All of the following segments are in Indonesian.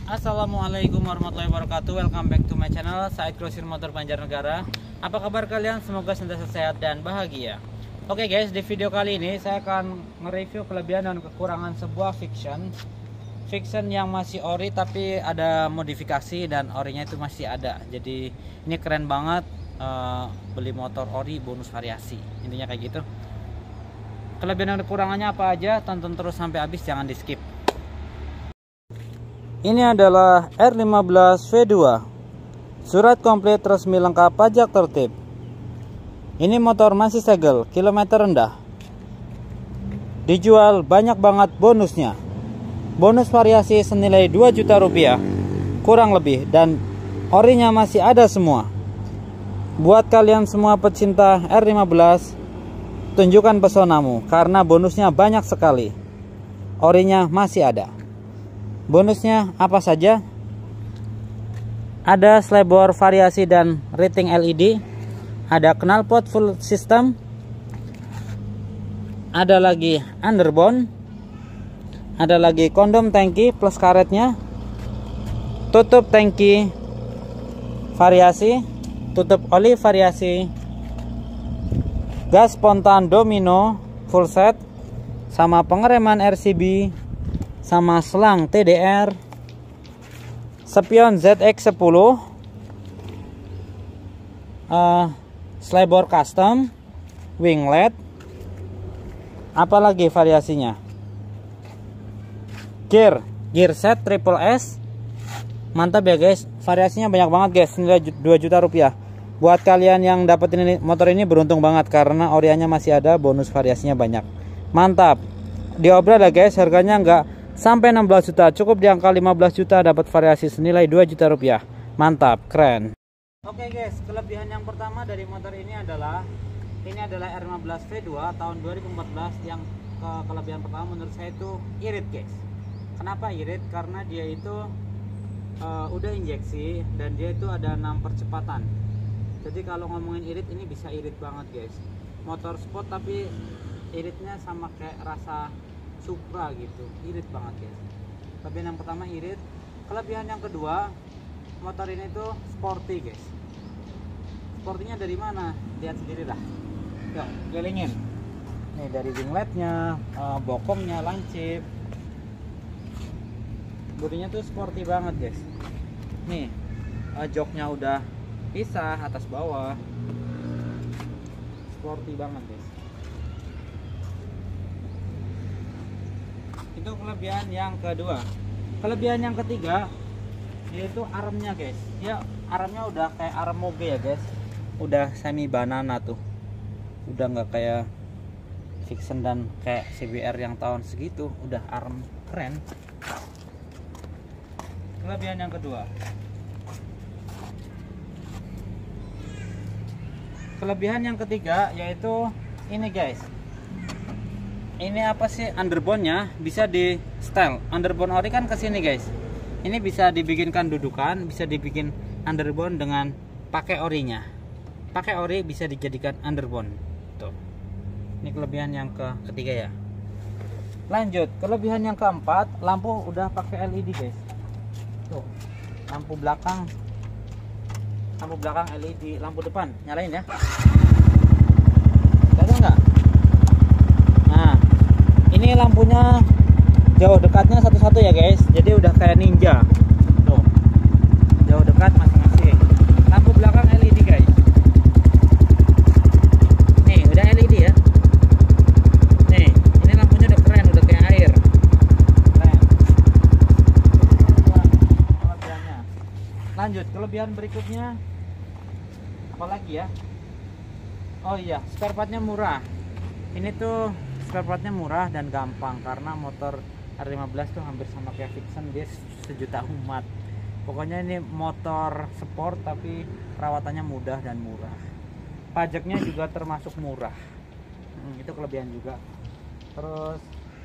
Assalamualaikum warahmatullahi wabarakatuh. Welcome back to my channel, Said Grosir Motor Banjarnegara. Apa kabar kalian? Semoga senantiasa sehat dan bahagia. Oke guys, di video kali ini saya akan mereview kelebihan dan kekurangan sebuah Fiction yang masih ori tapi ada modifikasi dan orinya itu masih ada. Jadi ini keren banget, beli motor ori bonus variasi. Intinya kayak gitu. Kelebihan dan kekurangannya apa aja? Tonton terus sampai habis, jangan di skip. Ini adalah R15 V2, surat komplit resmi lengkap pajak tertib. Ini motor masih segel, kilometer rendah. Dijual banyak banget bonusnya. Bonus variasi senilai 2 juta rupiah kurang lebih, dan orinya masih ada semua. Buat kalian semua pecinta R15, tunjukkan pesonamu karena bonusnya banyak sekali. Orinya masih ada. Bonusnya apa saja? Ada slidebor variasi dan rating LED, ada knalpot full system, ada lagi underbone, ada lagi kondom tangki plus karetnya, tutup tangki variasi, tutup oli variasi, gas spontan domino full set, sama pengereman RCB, sama selang TDR, spion ZX10, slidebor custom, winglet, apalagi variasinya, gear set triple S, mantap ya guys, variasinya banyak banget guys, nilai 2 juta rupiah. Buat kalian yang dapetin ini, motor ini beruntung banget karena orianya masih ada, bonus variasinya banyak, mantap. Diobral ya guys, harganya nggak sampai 16 juta, cukup di angka 15 juta dapat variasi senilai 2 juta rupiah. Mantap, keren. Oke guys, kelebihan yang pertama dari motor ini adalah R15 V2 tahun 2014 yang kelebihan pertama menurut saya itu irit guys. Kenapa irit? Karena dia itu udah injeksi dan dia itu ada 6 percepatan. Jadi kalau ngomongin irit, ini bisa irit banget guys. Motor sport tapi iritnya sama kayak rasa Supra gitu, irit banget ya. Kelebihan yang pertama irit. Kelebihan yang kedua, motor ini tuh sporty guys. Sportinya dari mana? Lihat sendiri lah. Yuk, kelilingin. Nih dari wingletnya, bokongnya lancip. Bodinya tuh sporty banget guys. Nih, joknya udah pisah atas bawah. Sporty banget guys. Itu kelebihan yang kedua. Kelebihan yang ketiga yaitu armnya guys. Ya, armnya udah kayak arm moge ya guys. Udah semi banana tuh. Udah nggak kayak Fiction dan kayak CBR yang tahun segitu. Udah arm keren. Kelebihan yang kedua. Kelebihan yang ketiga yaitu ini guys. Ini apa sih, underbone-nya bisa di style. Underbone ori kan kesini guys. Ini bisa dibikinkan dudukan, bisa dibikin underbone dengan pakai orinya. Pakai ori bisa dijadikan underbone. Tuh. Ini kelebihan yang ketiga ya. Lanjut, kelebihan yang keempat, lampu udah pakai LED guys. Tuh. Lampu belakang LED, lampu depan nyalain ya. Ada nggak? Ini lampunya jauh dekatnya satu-satu ya guys, jadi udah kayak ninja. Tuh, jauh dekat masing-masing. Lampu belakang LED guys. Nih udah LED ya. Nih ini lampunya udah keren, udah kayak air. Keren. Kelebihannya. Lanjut, kelebihan berikutnya apalagi ya? Oh iya, spare partnya murah. Ini tuh spare partnya murah dan gampang karena motor R15 tuh hampir sama kayak Fiction, dia sejuta umat. Pokoknya ini motor sport tapi perawatannya mudah dan murah. Pajaknya juga termasuk murah. Itu kelebihan juga. Terus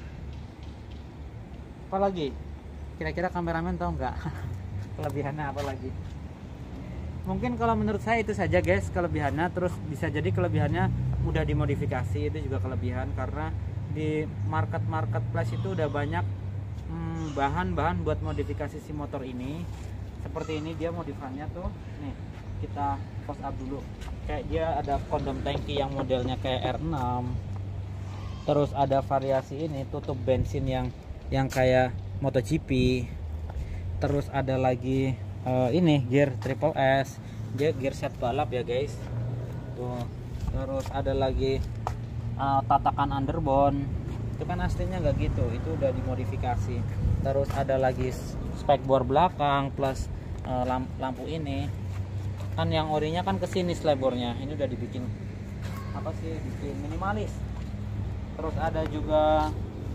apa lagi? Kira-kira kameramen tahu nggak? Kelebihannya apa lagi? Mungkin kalau menurut saya itu saja guys kelebihannya. Terus bisa jadi kelebihannya mudah dimodifikasi, itu juga kelebihan karena di marketplace itu udah banyak bahan-bahan buat modifikasi si motor ini. Seperti ini dia modifannya tuh. Nih, kita close up dulu. Kayak dia ada kondom tangki yang modelnya kayak R6. Terus ada variasi ini tutup bensin yang kayak MotoGP. Terus ada lagi ini gear triple S, gear set balap ya guys. Tuh. Terus ada lagi tatakan underbone. Itu kan aslinya nggak gitu, itu udah dimodifikasi. Terus ada lagi spakbor belakang plus lampu ini. Kan yang orinya kan kesini slabbornya. Ini udah dibikin apa sih? Bikin minimalis. Terus ada juga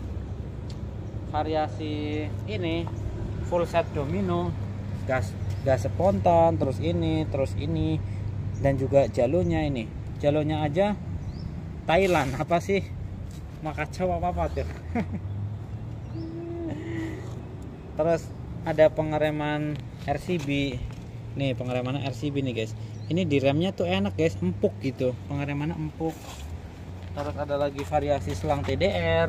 variasi ini full set domino, gas spontan, terus ini, dan juga jalurnya ini. Jalurnya aja Thailand apa sih? Makacau apa tuh. Terus ada pengereman RCB. Nih pengereman RCB nih guys. Ini di remnya tuh enak guys, empuk gitu. Pengeremannya empuk. Terus ada lagi variasi selang TDR.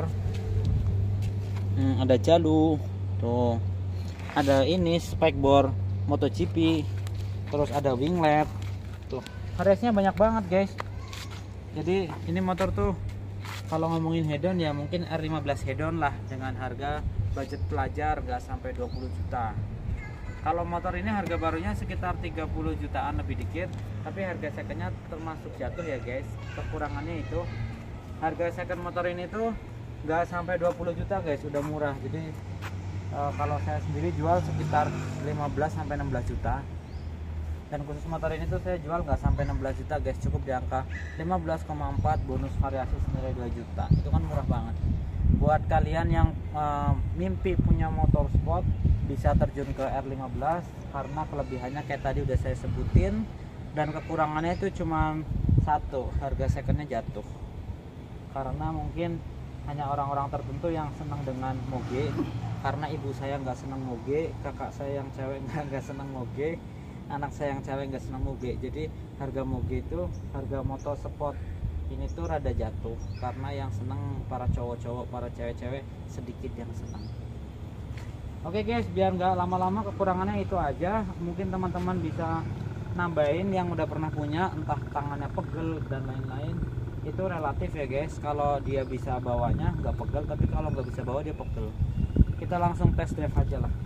Ada jalur. Tuh. Ada ini spakbor MotoGP. Terus ada winglet. Tuh. Variasinya banyak banget guys. Jadi ini motor tuh kalau ngomongin hedon ya mungkin R15 hedon lah, dengan harga budget pelajar nggak sampai 20 juta. Kalau motor ini harga barunya sekitar 30 jutaan lebih dikit, tapi harga secondnya termasuk jatuh ya guys. Kekurangannya itu harga second motor ini tuh nggak sampai 20 juta guys, udah murah. Jadi kalau saya sendiri jual sekitar 15 sampai 16 juta. Dan khusus motor ini tuh saya jual nggak sampai 16 juta guys, cukup di angka 15,4 bonus variasi senilai 2 juta. Itu kan murah banget. Buat kalian yang mimpi punya motor sport, bisa terjun ke R15 karena kelebihannya kayak tadi udah saya sebutin, dan kekurangannya itu cuma satu, harga secondnya jatuh. Karena mungkin hanya orang-orang tertentu yang senang dengan moge, karena ibu saya nggak senang moge, kakak saya yang cewek nggak senang moge, anak saya yang cewek nggak senang moge. Jadi harga moge itu, harga motor sport ini tuh rada jatuh karena yang senang para cowok-cowok, para cewek-cewek sedikit yang senang. Oke guys, biar nggak lama-lama, kekurangannya itu aja. Mungkin teman-teman bisa nambahin yang udah pernah punya, entah tangannya pegel dan lain-lain. Itu relatif ya guys. Kalau dia bisa bawanya nggak pegel, tapi kalau nggak bisa bawa dia pegel. Kita langsung test drive aja lah.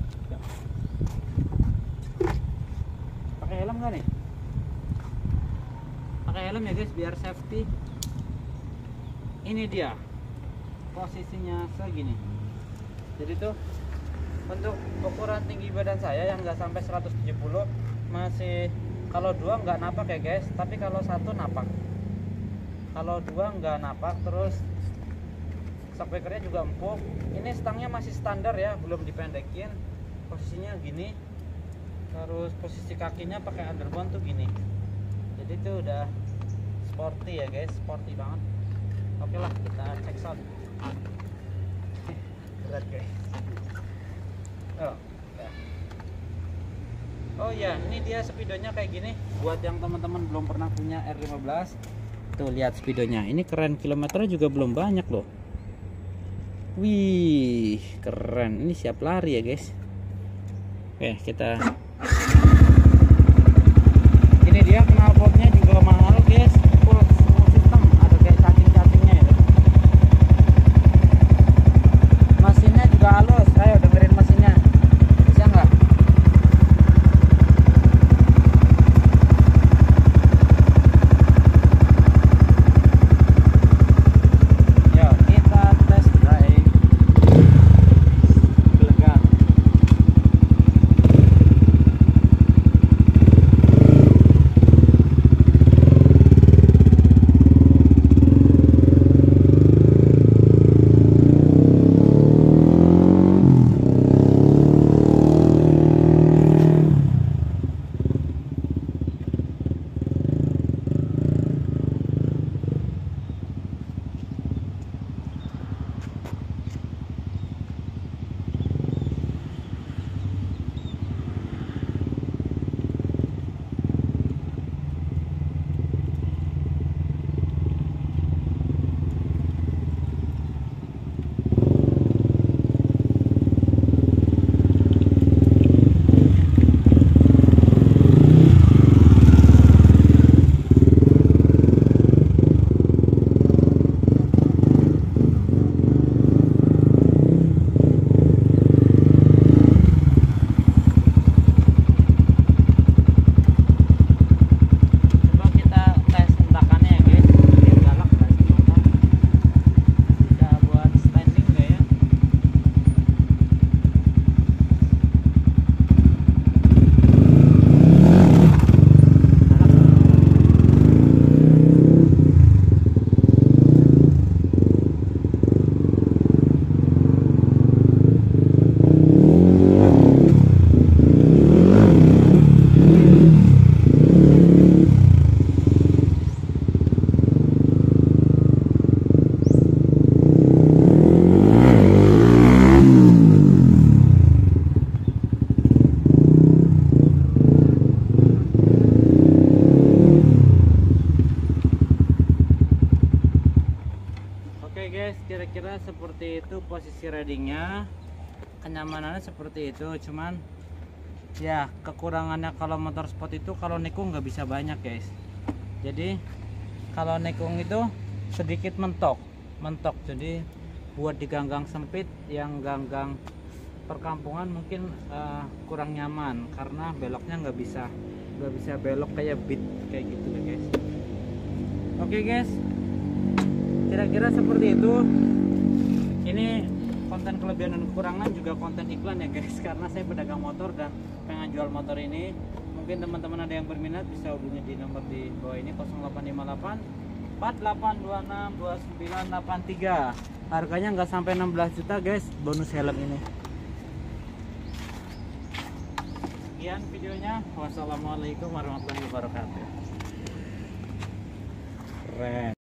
Pakai helm nggak nih? Pakai helm ya guys biar safety. Ini dia posisinya segini. Jadi tuh untuk ukuran tinggi badan saya yang nggak sampai 170 masih, kalau dua nggak napak ya guys, tapi kalau satu napak. Kalau dua nggak napak. Terus shockbreakernya juga empuk. Ini stangnya masih standar ya, belum dipendekin. Posisinya gini. Terus posisi kakinya pakai underbone tuh gini. Jadi tuh udah sporty ya guys, sporty banget. Oke lah, kita cek sound. Berat guys. Oh ya, ini dia speedonya kayak gini. Buat yang teman-teman belum pernah punya R15, tuh lihat speedonya. Ini keren, kilometernya juga belum banyak loh. Wih, keren. Ini siap lari ya guys. Oke, kita. Ini dia knalpotnya juga mahal guys. Full system, ada kayak cacing-cacingnya ya. Mesinnya juga halus. Ayo dengerin mesinnya. Bisa nggak? Yuk kita tes drive. Lega. kira-kira seperti itu posisi ridingnya, kenyamanannya seperti itu. Cuman ya kekurangannya kalau motor sport itu kalau nikung nggak bisa banyak guys. Jadi kalau nikung itu sedikit mentok, jadi buat di gang-gang sempit, yang gang-gang perkampungan mungkin kurang nyaman karena beloknya nggak bisa belok kayak beat kayak gitu deh guys. Oke guys, kira-kira seperti itu. Ini konten kelebihan dan kekurangan, juga konten iklan ya guys, karena saya pedagang motor dan pengen jual motor ini. Mungkin teman-teman ada yang berminat bisa hubungi di nomor di bawah ini, 0858 4826 2983. Harganya nggak sampai 16 juta guys, bonus helm ini. Sekian videonya, wassalamualaikum warahmatullahi wabarakatuh. Keren.